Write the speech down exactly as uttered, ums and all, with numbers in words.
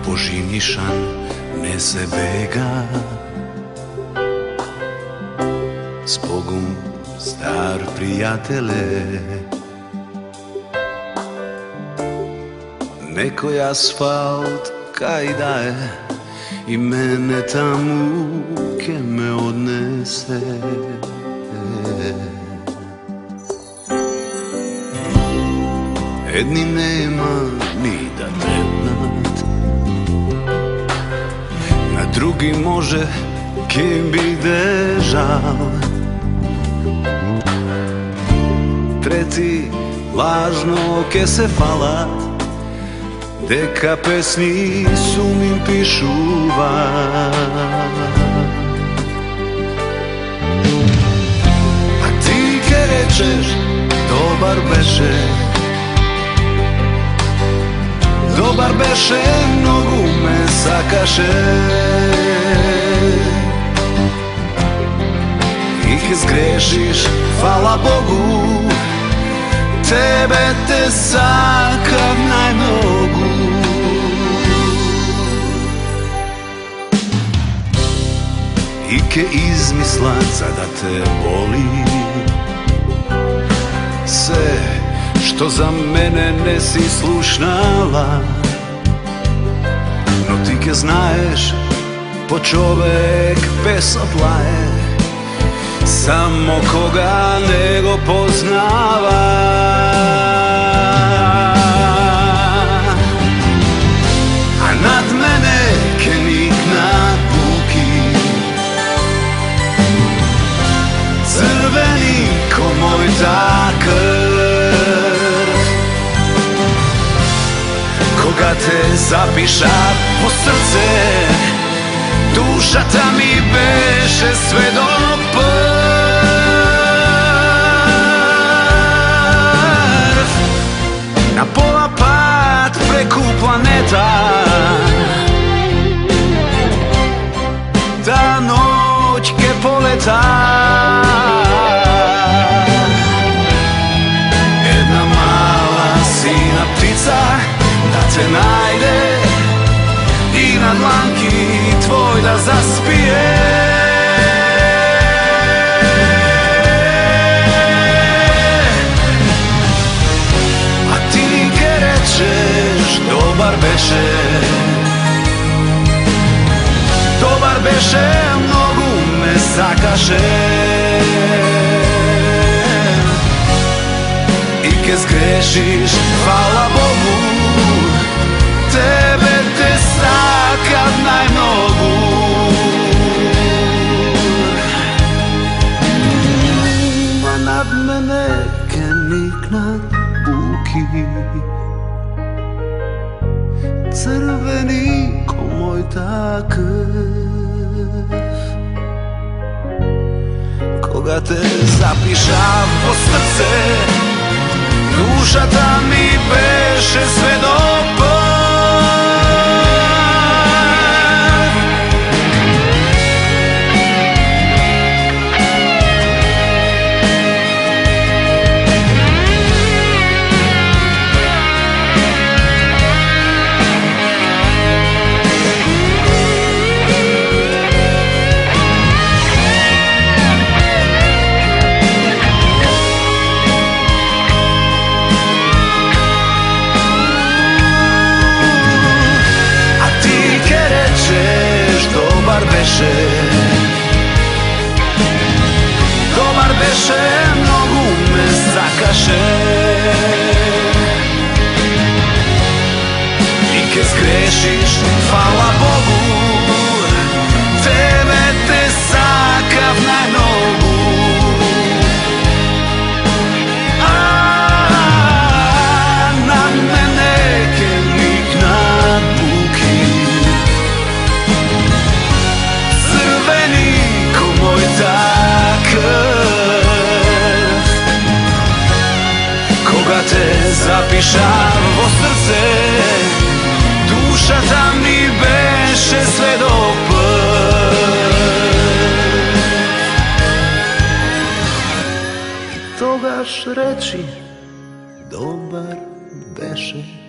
Поживнишан не се бега, Збогум, стар пријателе. Некој асфалт кај да е и мене таму ке ме однесе. Едни нема ни да трепнат, на други може ке им биде жал, трети лажно ке се фалат дека песни сум им пишува. А ти ке речеш добар беше, добар беше, многу ме сакаше и ке сгрешиш, фала Богу, тебе те сакам најмногу. И ке измислат за да те боли се што за мене не си слушнала, но ти ке знаеш по човек без одлае, само кога не го познава. А над мене ке никнат буки, црвени ко мојта крв, кога те запиша по срце, душата ми беше сведок прв. На пола пат преку планета, да ноќ ке полета, една мала сина птица да те најде и на дланки твој да заспие. А ти ке речеш добар беше, добар беше, многу ме сакаше и ке сгрешиш, фала Богу, тебе те сакам најмногу. А над мене ке никнат буки, црвени ко мојта крв, кога те запишав по срце, душата ми беше сведок прв. Добар беше, многу ме сакаше и ке сгрешиш, фала Богу, тебе те сакав најмногу. А на мене ке никнат буки, црвени ко мојта крв, кога те запишав во срце, душата ми беше сведок прв. И тогаш речи добар беше.